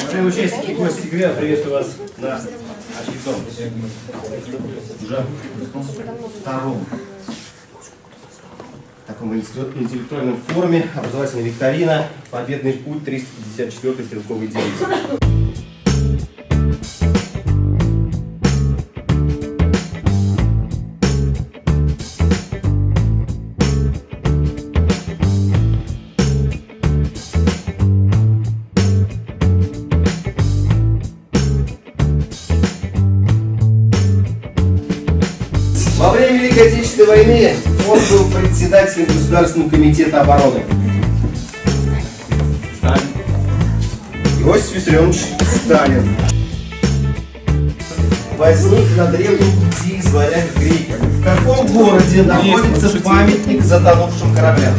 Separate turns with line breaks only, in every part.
Уважаемые участники, гости ГВЯ, приветствую вас на очередном, уже втором таком интеллектуальном форуме образовательная викторина «Победный путь 354-й стрелковой дивизии». Во время Великой Отечественной войны он был председателем Государственного комитета обороны. Иосиф Виссарионович Сталин. Возник на древнем пути из варяг к грекам. В каком городе находится памятник затонувшим кораблям?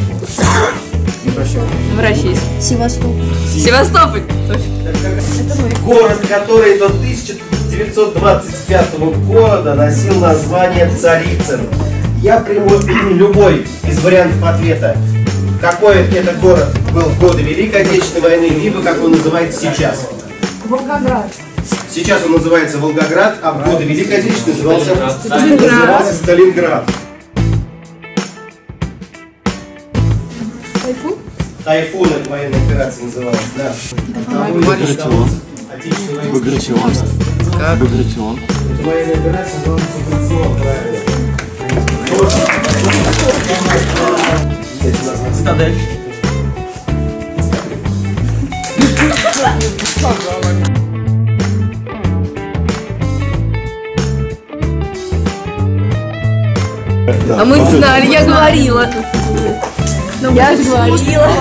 В России.
Севастополь.
Севастополь.
Город, который до 1925 года носил название Царицын. Я приму любой из вариантов ответа. Какой это город был в годы Великой Отечественной войны, либо как он называется сейчас?
Волгоград.
Сейчас он называется Волгоград, а в годы Великой Отечественной назывался Сталинград.
Тайфун?
Тайфун — это военная операция называлась, да.
Багратион. Багратион.
Военная операция называлась Багратион, правильно.
Цитадель.
А мы знали, я говорила. Я же говорила.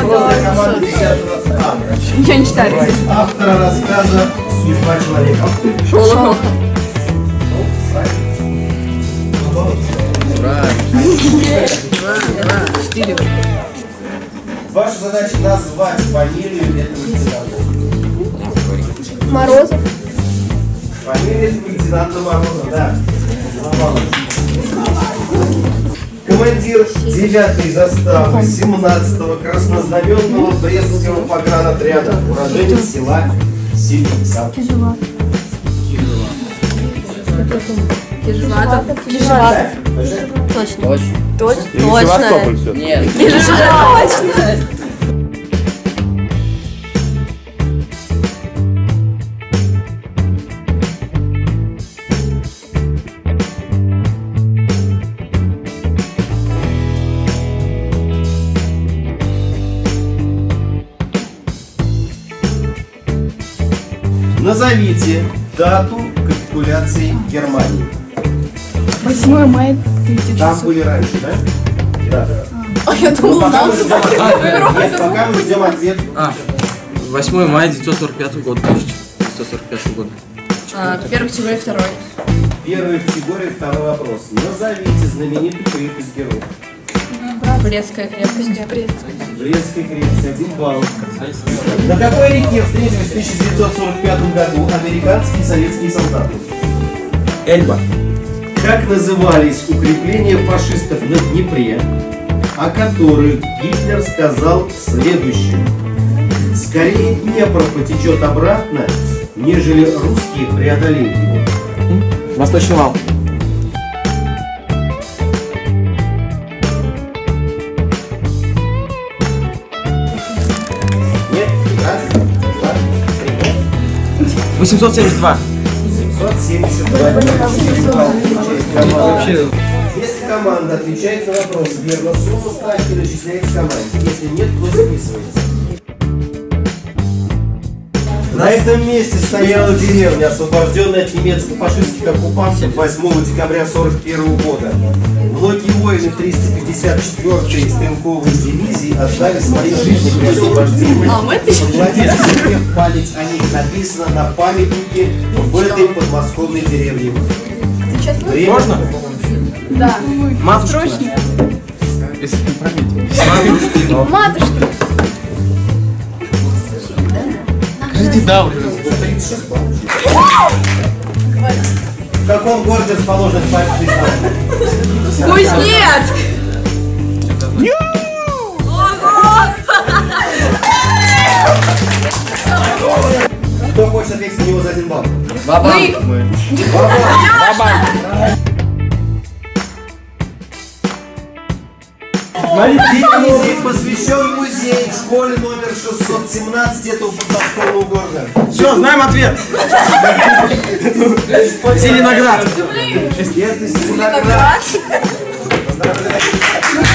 Ничего не читали.
Автора рассказа «Судьба человека».
Шолохов.
Ваша задача назвать фамилию этого лейтенанта.
Морозов.
Фамилия этого лейтенанта Морозова, да. Командир 9-й заставы 17-го краснознаменного Брестского погранотряда, уроженец села Сильница.
Кижеватов.
Точно.
Точно.
Севастополь все.
Нет.
Точно.
Назовите дату капитуляции Германии.
8 мая
Там были раньше, да? Да.
А я думала,
Пока мы ждем ответ.
8 мая 1945 года. 1945 года.
1 октября 2.
Первая категория, второй вопрос. Назовите знаменитую крепость героев.
Брестская крепость.
Брестская крепость, 1 балл. На какой реке встретились в 1945 году американские и советские солдаты?
Эльба.
Как назывались укрепления фашистов на Днепре, о которых Гитлер сказал следующее: скорее Днепр потечет обратно, нежели русские преодолеют его.
Восточный вал.
Нет? Раз, два, три.
872.
772. Если команда отвечает на вопрос верно, сумма ставки начисляется команде. Если нет, то списывается. На этом месте стояла деревня, освобожденная от немецко-фашистских оккупантов 8 декабря 1941 года. Многие воины 354-й стрелковой дивизии отдали свои жизни при освобождении. Память о них написана на памятнике в этой подмосковной деревне.
Можно?
Да.
Матушкина. Если не память.
Матушка.
Скажите да уже.
36 баллов. В каком городе расположен памятный знак?
Кузнецк!
Кто ответить на него за 1 балл.
Бабай.
Визит посвящен музей в школе номер 617 этого подмосковного города.
Все, знаем ответ. Зеленоград.
Это Зеленоград. Поздравляю.